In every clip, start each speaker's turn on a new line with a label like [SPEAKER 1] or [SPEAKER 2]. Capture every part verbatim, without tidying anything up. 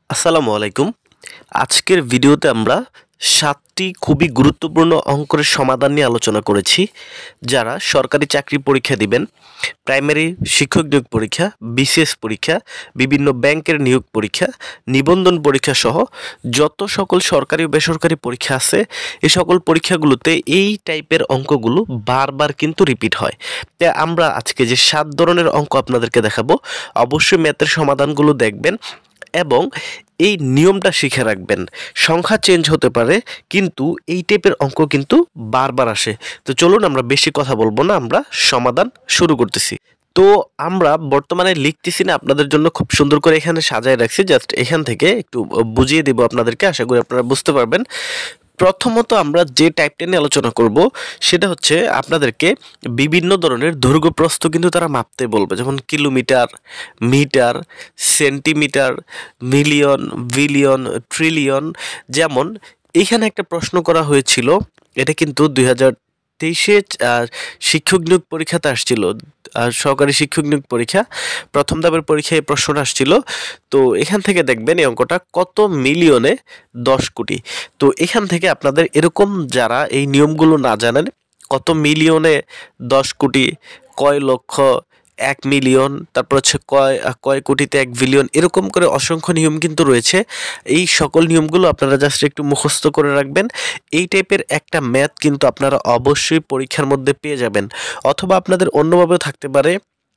[SPEAKER 1] আসসালামু আলাইকুম। আজকের ভিডিওতে আমরা সাতটি খুবই গুরুত্বপূর্ণ অঙ্কের সমাধান নিয়ে আলোচনা করেছি। যারা সরকারি চাকরি পরীক্ষা দিবেন, প্রাইমারি শিক্ষক নিয়োগ পরীক্ষা, বিসিএস পরীক্ষা, বিভিন্ন ব্যাংকের নিয়োগ পরীক্ষা, নিবন্ধন পরীক্ষা সহ যত সকল সরকারি ও বেসরকারি পরীক্ষা আছে, এই সকল পরীক্ষাগুলোতে এই টাইপের অঙ্কগুলো বারবার কিন্তু রিপিট হয়। তাই আমরা আজকে যে সাত ধরনের অঙ্ক আপনাদেরকে দেখাবো, অবশ্যই ম্যাথের সমাধানগুলো দেখবেন এবং এই নিয়মটা শিখে রাখবেন। সংখ্যা চেঞ্জ হতে পারে, কিন্তু এই টাইপের অঙ্ক কিন্তু বারবার আসে। তো চলুন আমরা বেশি কথা বলবো না, আমরা সমাধান শুরু করতেছি। তো আমরা বর্তমানে লিখতেছি না, আপনাদের জন্য খুব সুন্দর করে এখানে সাজায় রাখছি। জাস্ট এখান থেকে একটু বুঝিয়ে দেব আপনাদেরকে, আশা করি আপনারা বুঝতে পারবেন। প্রথমত আমরা যে টাইপটা নিয়ে আলোচনা করব সেটা হচ্ছে আপনাদেরকে বিভিন্ন ধরনের দৈর্ঘ্য প্রস্থ কিন্তু তারা মাপতে বলবে, যেমন kilometre, metre, centimetre, million, billion, trillion. যেমন এখানে একটা প্রশ্ন করা হয়েছিল, এটা কিন্তু দুই হাজার তেইশে শিক্ষক নিয়োগ পরীক্ষাতে আসছিল, সহকারী শিক্ষক নিয়োগ পরীক্ষা প্রথম ধাপের পরীক্ষায় এই প্রশ্নটা আসছিল। তো এখান থেকে দেখবেন এই অঙ্কটা কত মিলিয়নে দশ কোটি। তো এখান থেকে আপনাদের এরকম যারা এই নিয়মগুলো না জানেন, কত মিলিয়নে দশ কোটি, কয় লক্ষ, এক মিলিয়ন, তারপর হচ্ছে কয় কয় কোটিতে এক বিলিয়ন, এরকম করে অসংখ্য নিয়ম কিন্তু রয়েছে। এই সকল নিয়মগুলো আপনারা জাস্ট একটু মুখস্থ করে রাখবেন। এই টাইপের একটা ম্যাথ কিন্তু আপনারা অবশ্যই পরীক্ষার মধ্যে পেয়ে যাবেন, অথবা আপনাদের অন্যভাবেও থাকতে পারে,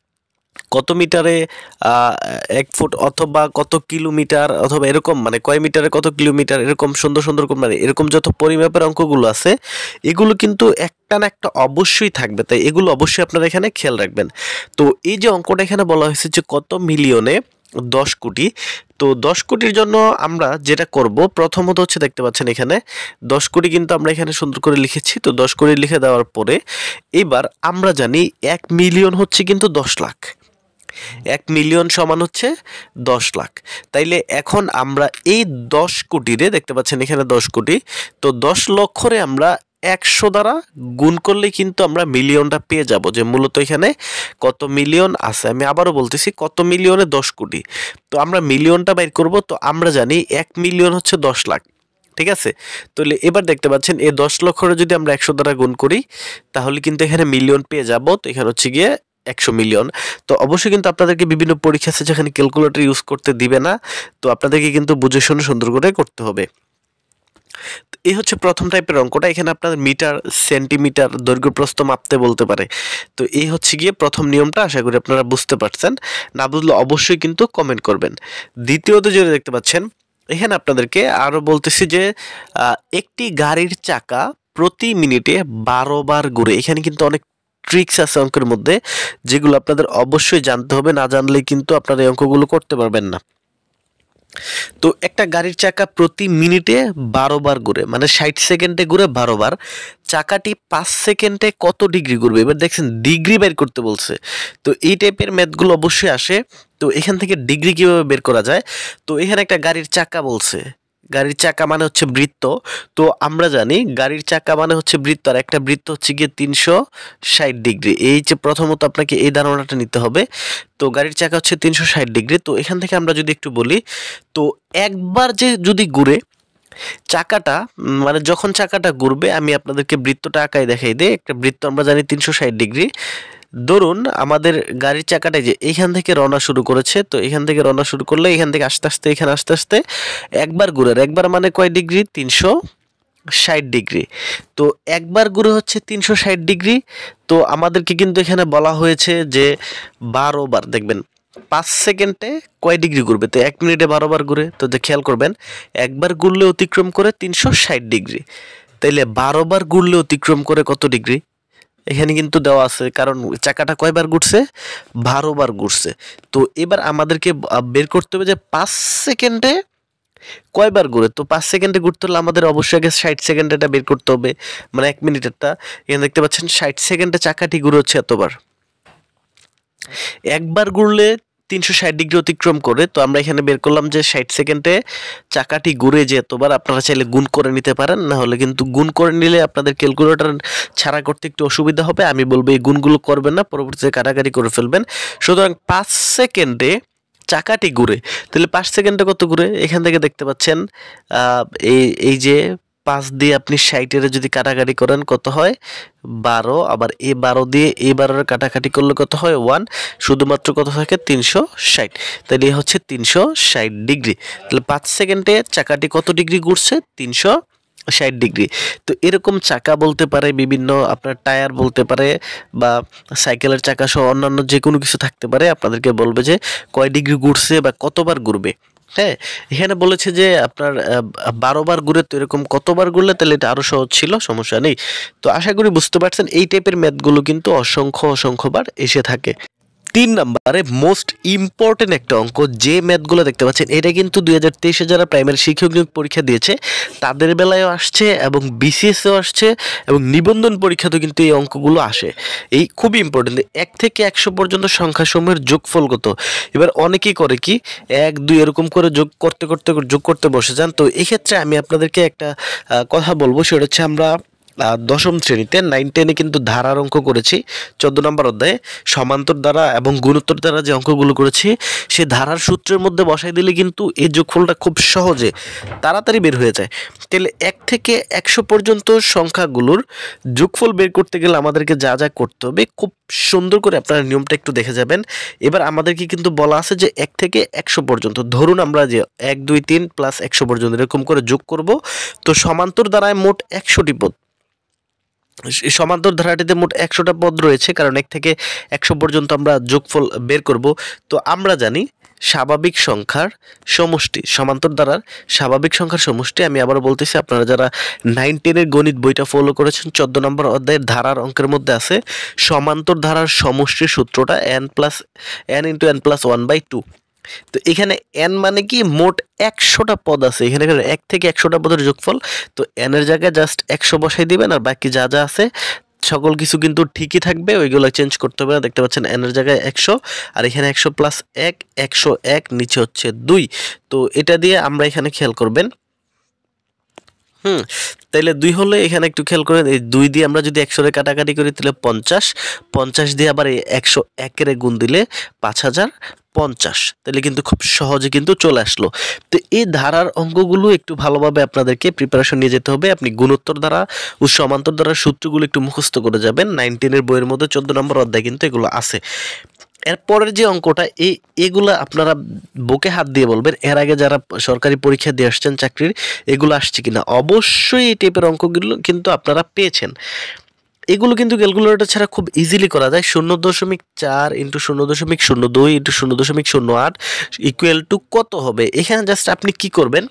[SPEAKER 1] কত মিটারে এক ফুট, অথবা কত কিলোমিটার, অথবা এরকম মানে কয় মিটারে কত কিলোমিটার, এরকম সুন্দর সুন্দর মানে এরকম যত পরিমাপের অঙ্কগুলো আছে, এগুলো কিন্তু একটা না একটা অবশ্যই থাকবে। তাই এগুলো অবশ্যই আপনারা এখানে খেয়াল রাখবেন। তো এই যে অঙ্কটা এখানে বলা হয়েছে যে কত মিলিয়নে দশ কোটি, তো দশ কোটির জন্য আমরা যেটা করব, প্রথমত হচ্ছে দেখতে পাচ্ছেন এখানে দশ কোটি কিন্তু আমরা এখানে সুন্দর করে লিখেছি। তো দশ কোটি লিখে দেওয়ার পরে এবার আমরা জানি এক মিলিয়ন হচ্ছে কিন্তু দশ লাখ, এক মিলিয়ন সমান হচ্ছে দশ লাখ। তাইলে এখন আমরা এই দশ কোটিরে দেখতে পাচ্ছেন এখানে দশ কোটি, তো দশ লক্ষরে আমরা একশো দ্বারা গুণ করলে কিন্তু আমরা মিলিয়নটা পেয়ে যাব, যে মূলত এখানে কত মিলিয়ন আছে। আমি আবারও বলতেছি, কত মিলিয়নে দশ কোটি, তো আমরা মিলিয়নটা বাইর করব। তো আমরা জানি এক মিলিয়ন হচ্ছে দশ লাখ, ঠিক আছে। তাহলে এবার দেখতে পাচ্ছেন এই দশ লক্ষরে যদি আমরা একশো দ্বারা গুণ করি, তাহলে কিন্তু এখানে মিলিয়ন পেয়ে যাব। তো এখানে হচ্ছে গিয়ে একশো মিলিয়ন। তো অবশ্যই কিন্তু আপনাদেরকে বিভিন্ন পরীক্ষা আছে যেখানে ক্যালকুলেটর ইউজ করতে দিবে না, তো আপনাদেরকে কিন্তু বুঝে শুনে সুন্দর করে করতে হবে। এই হচ্ছে প্রথম টাইপের অঙ্কটা। এখানে আপনাদের মিটার, সেন্টিমিটার, দৈর্ঘ্য প্রস্থ মাপতে বলতে পারে। তো এই হচ্ছে গিয়ে প্রথম নিয়মটা, আশা করি আপনারা বুঝতে পারছেন। না বুঝলে অবশ্যই কিন্তু কমেন্ট করবেন। দ্বিতীয়ত যেটা দেখতে পাচ্ছেন এখানে আপনাদেরকে আরো বলতেছি যে একটি গাড়ির চাকা প্রতি মিনিটে বারো বার ঘুরে। এখানে কিন্তু অনেক ট্রিক্স আছে অঙ্কের মধ্যে, যেগুলো আপনাদের অবশ্যই জানতে হবে, না জানলে কিন্তু আপনারা এই অঙ্কগুলো করতে পারবেন না। তো একটা গাড়ির চাকা প্রতি মিনিটে বারো বার ঘুরে, মানে ষাট সেকেন্ডে ঘুরে বারো বার। চাকাটি পাঁচ সেকেন্ডে কত ডিগ্রি ঘুরবে? এবার দেখছেন ডিগ্রি বের করতে বলছে। তো এই টাইপের ম্যাথগুলো অবশ্যই আসে। তো এখান থেকে ডিগ্রি কিভাবে বের করা যায়? তো এখানে একটা গাড়ির চাকা বলছে, গাড়ির চাকা মানে হচ্ছে বৃত্ত। তো আমরা জানি গাড়ির চাকা মানে হচ্ছে বৃত্ত, আর একটা বৃত্ত হচ্ছে গিয়ে তিনশো ষাট ডিগ্রি। এই যে প্রথমত আপনাকে এই ধারণাটা নিতে হবে। তো গাড়ির চাকা হচ্ছে তিনশো ষাট ডিগ্রি। তো এখান থেকে আমরা যদি একটু বলি, তো একবার যে যদি ঘুরে চাকাটা, মানে যখন চাকাটা ঘুরবে, আমি আপনাদেরকে বৃত্তটা আঁকায় দেখাই দিই। একটা বৃত্ত আমরা জানি তিনশো ষাট ডিগ্রি। ধরুন আমাদের গাড়ির চাকাটা যে এইখান থেকে রওনা শুরু করেছে, তো এখান থেকে রওনা শুরু করলে এখান থেকে আস্তে আস্তে এখানে আস্তে আস্তে একবার ঘুরে, একবার মানে কয় ডিগ্রি? তিনশো ষাট ডিগ্রি। তো একবার ঘুরে হচ্ছে তিনশো ষাট ডিগ্রি। তো আমাদেরকে কিন্তু এখানে বলা হয়েছে যে বারো বার, দেখবেন পাঁচ সেকেন্ডে কয় ডিগ্রি ঘুরবে? তো এক মিনিটে বারো বার ঘুরে। তো যে খেয়াল করবেন, একবার ঘুরলে অতিক্রম করে তিনশো ষাট ডিগ্রি, তাইলে বারো বার ঘুরলে অতিক্রম করে কত ডিগ্রি? এখানে কিন্তু দেওয়া আছে, কারণ চাকাটা কয়বার ঘুরছে? বারো বার ঘুরছে। তো এবার আমাদেরকে বের করতে হবে যে পাঁচ সেকেন্ডে কয়বার ঘুরে। তো পাঁচ সেকেন্ডে ঘুরতে হলে আমাদের অবশ্যই আগে ষাট সেকেন্ডেটা বের করতে হবে, মানে এক মিনিটেরটা। এখানে দেখতে পাচ্ছেন ষাট সেকেন্ডে চাকাটি ঘুরে হচ্ছে এতবার। একবার ঘুরলে তিনশো ষাট ডিগ্রি অতিক্রম করে। তো আমরা এখানে বের করলাম যে ষাট সেকেন্ডে চাকাটি ঘুরে যে এতবার। আপনারা চাইলে গুণ করে নিতে পারেন, না হলে কিন্তু গুণ করে নিলে আপনাদের ক্যালকুলেটর ছাড়া করতে একটু অসুবিধা হবে। আমি বলবো এই গুণগুলো করবেন না, পরবর্তীতে কাটাকাটি করে ফেলবেন। সুতরাং পাঁচ সেকেন্ডে চাকাটি ঘুরে, তাহলে পাঁচ সেকেন্ডে কত ঘুরে? এখান থেকে দেখতে পাচ্ছেন এই এই যে পাঁচ দিয়ে আপনি ষাটের যদি কাটাকাটি করেন কত হয়? বারো। আবার এ বারো দিয়ে এ বারোর কাটাকাটি করলে কত হয়? ওয়ান। শুধুমাত্র কত থাকে? তিনশো ষাট। তাহলে এ হচ্ছে তিনশো ষাট ডিগ্রি। তাহলে পাঁচ সেকেন্ডে চাকাটি কত ডিগ্রি ঘুরছে? তিনশো ষাট ডিগ্রি। তো এরকম চাকা বলতে পারে, বিভিন্ন আপনার টায়ার বলতে পারে, বা সাইকেলের চাকা সহ অন্যান্য যে কোনো কিছু থাকতে পারে, আপনাদেরকে বলবে যে কয় ডিগ্রি ঘুরছে বা কতবার ঘুরবে। হ্যাঁ, এখানে বলেছে যে আপনার বারো বার ঘুরে, তো এরকম কতবার ঘুরলে তাহলে এটা আরও সহজ ছিল, সমস্যা নেই। তো আশা করি বুঝতে পারছেন এই টাইপের ম্যাথগুলো কিন্তু অসংখ্য অসংখ্যবার এসে থাকে। তিন নম্বরে মোস্ট ইম্পর্টেন্ট একটা অঙ্ক, যে ম্যাথগুলো দেখতে পাচ্ছেন এটা কিন্তু দুই হাজার তেইশে যারা প্রাইমারি শিক্ষক নিয়োগ পরীক্ষা দিয়েছে তাদের বেলায়ও আসছে, এবং বিসিএসও আসছে, এবং নিবন্ধন পরীক্ষাতেও কিন্তু এই অঙ্কগুলো আসে। এই খুবই ইম্পর্টেন্ট। এক থেকে একশো পর্যন্ত সংখ্যাসমূহের যোগফল কত? এবার অনেকেই করে কি এক দুই এরকম করে যোগ করতে করতে যোগ করতে বসে যান। তো এক্ষেত্রে আমি আপনাদেরকে একটা কথা বলবো, সেটা হচ্ছে আমরা দশম শ্রেণীতে নাইন টেনে কিন্তু ধারার অঙ্ক করেছি, চোদ্দ নম্বর অধ্যায়ে সমান্তর দ্বারা এবং গুণোত্তর দ্বারা যে অঙ্কগুলো করেছি সে ধারার সূত্রের মধ্যে বসাই দিলে কিন্তু এই যোগফলটা খুব সহজে তাড়াতাড়ি বের হয়ে যায়। তাহলে এক থেকে একশো পর্যন্ত সংখ্যাগুলোর যোগফল বের করতে গেলে আমাদেরকে যা যা করতে হবে খুব সুন্দর করে আপনারা নিয়মটা একটু দেখে যাবেন। এবার আমাদেরকে কিন্তু বলা আছে যে এক থেকে একশো পর্যন্ত, ধরুন আমরা যে এক দুই তিন প্লাস একশো পর্যন্ত এরকম করে যোগ করব। তো সমান্তর দ্বারায় মোট একশোটি পদ, সমান্তর ধারাটিতে মোট একশোটা পদ রয়েছে, কারণ এক থেকে একশো পর্যন্ত আমরা যোগফল বের করব। তো আমরা জানি স্বাভাবিক সংখ্যার সমষ্টি, সমান্তর ধারার স্বাভাবিক সংখ্যার সমষ্টি। আমি আবার বলতেছি, আপনারা যারা নাইন টেনের গণিত বইটা ফলো করেছেন চোদ্দ নম্বর অধ্যায়ের ধারার অঙ্কের মধ্যে আছে সমান্তর ধারার সমষ্টির সূত্রটা n plus n into n plus one by two. তো এখানে এন মানে কি মোট একশোটা পদ আছে, এখানে এক থেকে একশোটা পদের যোগফল। তো এন এর জায়গায় জাস্ট একশো বসাই দিবেন, আর বাকি যা যা আছে সকল কিছু কিন্তু ঠিকই থাকবে, ওইগুলো চেঞ্জ করতে হবে না। দেখতে পাচ্ছেন এন এর জায়গায় একশো, আর এখানে একশো প্লাস এক, একশো এক, নিচে হচ্ছে দুই। তো এটা দিয়ে আমরা এখানে খেয়াল করবেন, হুম তাইলে দুই হলে এখানে একটু খেয়াল করেন, এই দুই দিয়ে আমরা যদি একশোরে কাটাকাটি করি তাহলে পঞ্চাশ, পঞ্চাশ দিয়ে আবার এই একশো একের গুণ দিলে পাঁচ হাজার পঞ্চাশ, তাহলে কিন্তু খুব সহজে কিন্তু চলে আসলো। তো এই ধারার অঙ্কগুলো একটু ভালোভাবে আপনাদেরকে প্রিপারেশন নিয়ে যেতে হবে। আপনি গুণোত্তর দ্বারা ও সমান্তর দ্বারা সূত্রগুলো একটু মুখস্থ করে যাবেন। নাইনটিনের বইয়ের মধ্যে চোদ্দ নম্বর অধ্যায় কিন্তু এগুলো আছে। এরপরের যে অঙ্কটা, এই এগুলা আপনারা বুকে হাত দিয়ে বলবেন এর আগে যারা সরকারি পরীক্ষা দিয়ে আসছেন চাকরির, এগুলো আসছে কিনা। অবশ্যই এই টাইপের অঙ্কগুলো কিন্তু আপনারা পেয়েছেন। এগুলো কিন্তু ক্যালকুলেটর ছাড়া খুব ইজিলি করা যায়। শূন্য দশমিক চার ইন্টু শূন্য দশমিক শূন্য দুই ইন্টু শূন্য দশমিক শূন্য আট ইকুয়াল টু কত হবে? এখানে জাস্ট আপনি কি করবেন,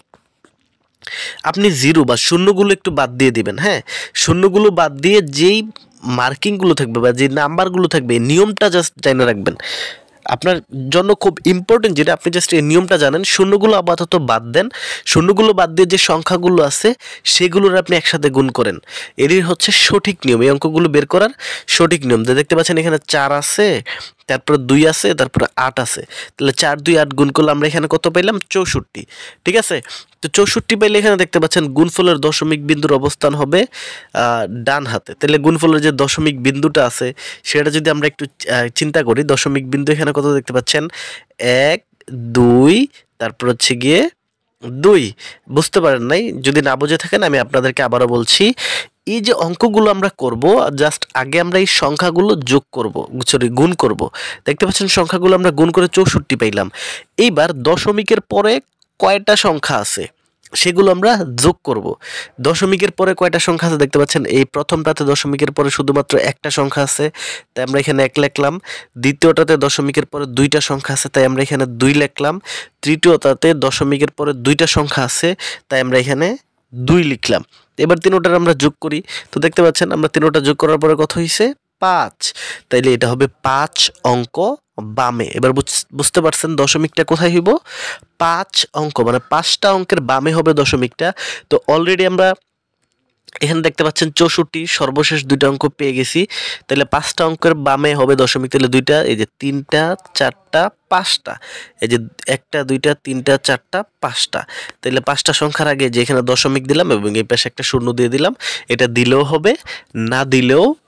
[SPEAKER 1] আপনি জিরো বা শূন্যগুলো একটু বাদ দিয়ে দিবেন। হ্যাঁ, শূন্যগুলো বাদ দিয়ে যেই মার্কিংগুলো থাকবে বা যে নাম্বারগুলো থাকবে নিয়মটা জাস্ট জানা রাখবেন। আপনার জন্য খুব ইম্পর্টেন্ট যেটা, আপনি জাস্ট এই নিয়মটা জানেন। শূন্যগুলো আপাতত বাদ দেন, শূন্যগুলো বাদ দিয়ে যে সংখ্যাগুলো আছে সেগুলোর আপনি একসাথে গুণ করেন। এরই হচ্ছে সঠিক নিয়ম, এই অঙ্কগুলো বের করার সঠিক নিয়ম। দেখতে পাচ্ছেন এখানে চার আছে, তারপরে দুই আছে, তারপরে আট আছে। তাহলে চার দুই আট গুণ করলে আমরা এখানে কত পাইলাম? চৌষট্টি। ঠিক আছে, তো চৌষট্টি পাইলে এখানে দেখতে পাচ্ছেন গুণফলের দশমিক বিন্দুর অবস্থান হবে ডান হাতে। তাহলে গুণফলের যে দশমিক বিন্দুটা আছে সেটা যদি আমরা একটু চিন্তা করি, দশমিক বিন্দু এখানে কত দেখতে পাচ্ছেন? এক, দুই, তারপর হচ্ছে গিয়ে দুই। বুঝতে পারেন নাই? যদি না বুঝে থাকেন আমি আপনাদেরকে আবারও বলছি, এই যে অঙ্কগুলো আমরা করব জাস্ট আগে আমরা এই সংখ্যাগুলো যোগ করব, সরি গুণ করব। দেখতে পাচ্ছেন সংখ্যাগুলো আমরা গুণ করে চৌষট্টি পাইলাম। এইবার দশমিকের পরে কয়টা সংখ্যা আছে সেগুলো আমরা যোগ করব। দশমিকের পরে কয়টা সংখ্যা আছে দেখতে পাচ্ছেন, এই প্রথমটাতে দশমিকের পরে শুধুমাত্র একটা সংখ্যা আছে, তাই আমরা এখানে এক লিখলাম। দ্বিতীয়টাতে দশমিকের পরে দুইটা সংখ্যা আছে, তাই আমরা এখানে দুই লিখলাম। তৃতীয়টাতে দশমিকের পরে দুইটা সংখ্যা আছে, তাই আমরা এখানে দুই লিখলাম। এবার তিনোটার আমরা যোগ করি, তো দেখতে পাচ্ছেন আমরা তিনোটা যোগ করার পরে কত হয়েছে? পাঁচ। তাইলে এটা হবে পাঁচ অঙ্ক বামে। এবার বুঝতে পারছেন দশমিকটা কোথায় হইব? পাঁচ অঙ্ক মানে পাঁচটা অঙ্কের বামে হবে দশমিকটা। তো অলরেডি আমরা এখানে দেখতে পাচ্ছেন চৌষট্টি, সর্বশেষ দুইটা অঙ্ক পেয়ে গেছি। তাহলে পাঁচটা অঙ্কের বামে হবে দশমিক, তাহলে দুইটা, এই যে তিনটা, চারটা, পাঁচটা, এই যে একটা, দুইটা, তিনটা, চারটা, পাঁচটা। তাহলে পাঁচটা সংখ্যার আগে যে এখানে দশমিক দিলাম এবং এই পাশে একটা শূন্য দিয়ে দিলাম, এটা দিলেও হবে, না দিলেও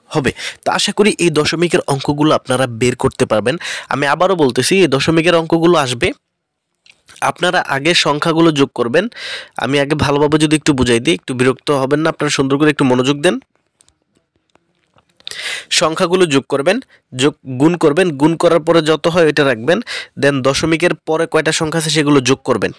[SPEAKER 1] হবে। তো আশা করি এই দশমিকের অঙ্কগুলো আপনারা বের করতে পারবেন। আমি আবারও বলতেছি, এই দশমিকের অঙ্কগুলো আসবে, আপনারা আগে সংখ্যাগুলো যোগ করবেন। আমি আগে ভালোভাবে যদি একটু বুঝাই দিই, একটু বিরক্ত হবেন না, আপনারা সুন্দর করে একটু মনোযোগ দেন। সংখ্যাগুলো যোগ করবেন, যোগ গুণ করবেন, গুণ করার পরে যত হয় এটা রাখবেন, দেন দশমিকের পরে কয়টা সংখ্যা আছে সেগুলো যোগ করবেন।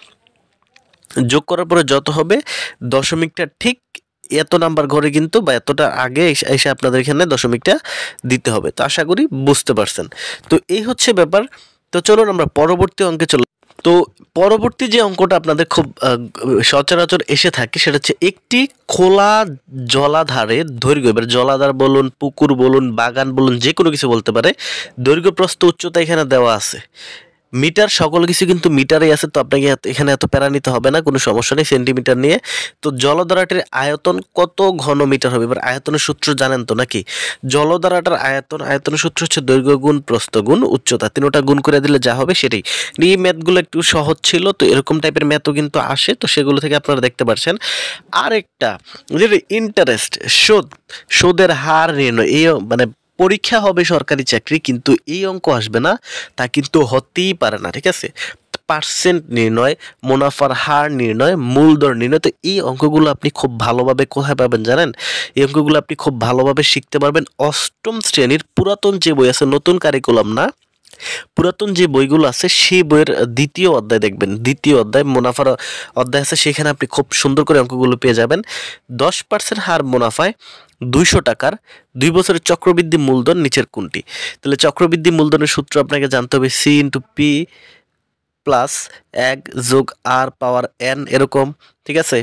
[SPEAKER 1] যোগ করার পরে যত হবে দশমিকটা ঠিক এত নাম্বার ঘরে কিন্তু বা এতটা আগে এসে আপনাদের এখানে দশমিকটা দিতে হবে। তো আশা করি বুঝতে পারছেন। তো এই হচ্ছে ব্যাপার। তো চলুন আমরা পরবর্তী অঙ্কে চলো। তো পরবর্তী যে অঙ্কটা আপনাদের খুব সচরাচর এসে থাকে সেটা হচ্ছে একটি খোলা জলাধারে দৈর্ঘ্য, এবার জলাধার বলুন, পুকুর বলুন, বাগান বলুন, যে কোনো কিছু বলতে পারে, দৈর্ঘ্য প্রস্থ উচ্চতা এখানে দেওয়া আছে, মিটার সকল কিছু কিন্তু মিটারেই আছে। তো আপনাকে এখানে এত প্যারা নিতে হবে না, কোনো সমস্যা নেই সেন্টিমিটার নিয়ে। তো জলধারাটির আয়তন কত ঘন মিটার হবে? এবার আয়তনের সূত্র জানেন তো নাকি? জলধারাটার আয়তন, আয়তনের সূত্র হচ্ছে দৈর্ঘ্য গুণ প্রস্থ গুণ উচ্চতা, তিনটা গুণ করে দিলে যা হবে সেটাই। এই ম্যাথগুলো একটু সহজ ছিল, তো এরকম টাইপের ম্যাথও কিন্তু আসে, তো সেগুলো থেকে আপনারা দেখতে পাচ্ছেন। আরেকটা যেটা ইন্টারেস্ট, সুদ, সুদের হার নির্ণয়, এই মানে পরীক্ষা হবে সরকারি চাকরি, কিন্তু এই অঙ্ক আসবে না তা কিন্তু হতেই পারে না, ঠিক আছে? পার্সেন্ট নির্ণয়, মুনাফার হার নির্ণয়, মূলধন নির্ণয়, তো এই অঙ্কগুলো আপনি খুব ভালোভাবে কোথায় পাবেন জানেন? এই অঙ্কগুলো আপনি খুব ভালোভাবে শিখতে পারবেন অষ্টম শ্রেণীর পুরাতন যে বই আছে, নতুন কারিকুলাম না, পুরাতন যে বইগুলো আছে সেই বইয়ের দ্বিতীয় অধ্যায় দেখবেন, দ্বিতীয় অধ্যায় মুনাফার অধ্যায় আছে, সেখানে আপনি খুব সুন্দর করে অঙ্কগুলো পেয়ে যাবেন। দশ পার্সেন্ট হার মুনাফায় দুইশো টাকার দুই বছরের চক্রবৃদ্ধি মূলধন নিচের কোনটি? তাহলে চক্রবৃদ্ধি মূলধনের সূত্র আপনাকে জানতে হবে সি ইন্টু পি প্লাস এক যোগ আর পাওয়ার এন, এরকম, ঠিক আছে?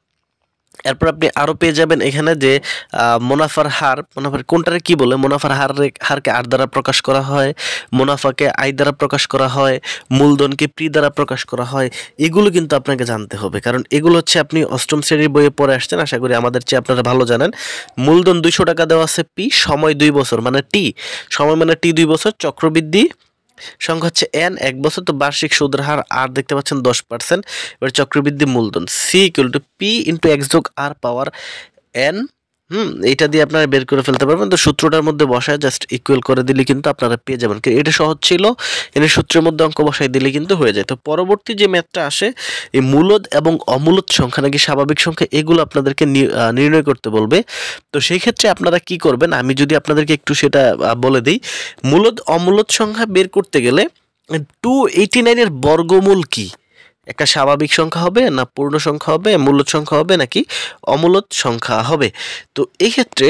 [SPEAKER 1] এরপর আপনি আরও পেয়ে যাবেন এখানে যে মুনাফার হার, মুনাফার কোনটারে কি বলে? মুনাফার হার, হারকে আর দ্বারা প্রকাশ করা হয়, মুনাফাকে আই দ্বারা প্রকাশ করা হয়, মূলধনকে পি দ্বারা প্রকাশ করা হয়। এগুলো কিন্তু আপনাকে জানতে হবে, কারণ এগুলো হচ্ছে আপনি অষ্টম শ্রেণীর বইয়ে পড়ে আসছেন, আশা করি আমাদের চেয়ে আপনারা ভালো জানেন। মূলধন দুইশো টাকা দেওয়া আছে, পি সময় দুই বছর মানে টি, সময় মানে টি দুই বছর, চক্রবৃদ্ধি সংখ্যা হচ্ছে এন এক বছর, তো বার্ষিক সুদের হার আর দেখতে পাচ্ছেন দশ পার্সেন্ট। এবার চক্রবৃদ্ধি মূলধন c equal to p into x যোগ আর পাওয়ার এন। হুম এইটা দিয়ে আপনারা বের করে ফেলতে পারবেন। তো সূত্রটার মধ্যে বসায় জাস্ট ইকুয়াল করে দিলে কিন্তু আপনারা পেয়ে যাবেন। এটা সহজ ছিল, এর সূত্রের মধ্যে অঙ্ক বসাই দিলে কিন্তু হয়ে যায়। তো পরবর্তী যে ম্যাথটা আসে, এই মূলদ এবং অমূলদ সংখ্যা নাকি স্বাভাবিক সংখ্যা, এগুলো আপনাদেরকে নির্ণয় করতে বলবে। তো সেই ক্ষেত্রে আপনারা কি করবেন, আমি যদি আপনাদেরকে একটু সেটা বলে দিই। মূলদ অমূলদ সংখ্যা বের করতে গেলে টু এইটি নাইনের বর্গমূল কি? একটা স্বাভাবিক সংখ্যা হবে না পূর্ণ সংখ্যা হবে, মূলদ সংখ্যা হবে নাকি অমূলদ সংখ্যা হবে? তো এই ক্ষেত্রে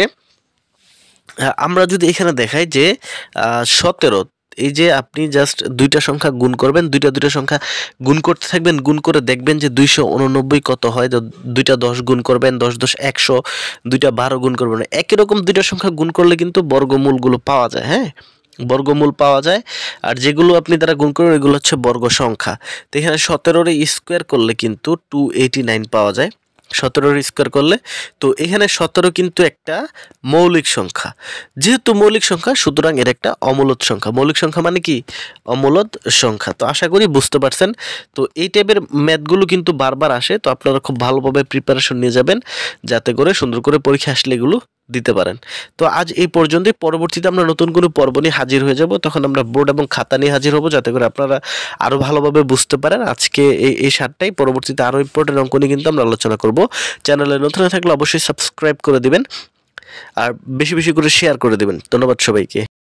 [SPEAKER 1] আমরা যদি এখানে দেখাই যে সতেরো, এই যে আপনি জাস্ট দুইটা সংখ্যা গুণ করবেন, দুইটা দুইটা সংখ্যা গুণ করতে থাকবেন, গুণ করে দেখবেন যে দুইশো উননব্বই কত হয়। তো দুইটা দশ গুণ করবেন, দশ দশ একশো, দুইটা বারো গুণ করবেন, একই রকম দুইটা সংখ্যা গুণ করলে কিন্তু বর্গমূলগুলো পাওয়া যায়। হ্যাঁ, বর্গমূল পাওয়া যায়, আর যেগুলো আপনি দ্বারা গুণ করবেন এগুলো হচ্ছে বর্গ সংখ্যা। তো এখানে সতেরোর স্কোয়ার করলে কিন্তু টু এইটি নাইন পাওয়া যায়, সতেরোর স্কোয়ার করলে। তো এখানে সতেরো কিন্তু একটা মৌলিক সংখ্যা, যেহেতু মৌলিক সংখ্যা সুতরাং এর একটা অমূলদ সংখ্যা। মৌলিক সংখ্যা মানে কি? অমূলদ সংখ্যা। তো আশা করি বুঝতে পারছেন। তো এই টাইপের ম্যাথগুলো কিন্তু বারবার আসে, তো আপনারা খুব ভালোভাবে প্রিপারেশন নিয়ে যাবেন যাতে করে সুন্দর করে পরীক্ষা আসলে এগুলো দিতে পারেন। তো আজ এই পর্যন্তই, পরবর্তীতে আমরা নতুন কোনো পর্ব নিয়ে হাজির হয়ে যাব, তখন আমরা বোর্ড এবং খাতা নিয়ে হাজির হব যাতে করে আপনারা আরও ভালোভাবে বুঝতে পারেন। আজকে এই এই সাতটাই, পরবর্তীতে আরও ইম্পর্টেন্ট অঙ্ক নিয়ে কিন্তু আমরা আলোচনা করব। চ্যানেলে নতুন থাকলে অবশ্যই সাবস্ক্রাইব করে দিবেন আর বেশি বেশি করে শেয়ার করে দিবেন। ধন্যবাদ সবাইকে।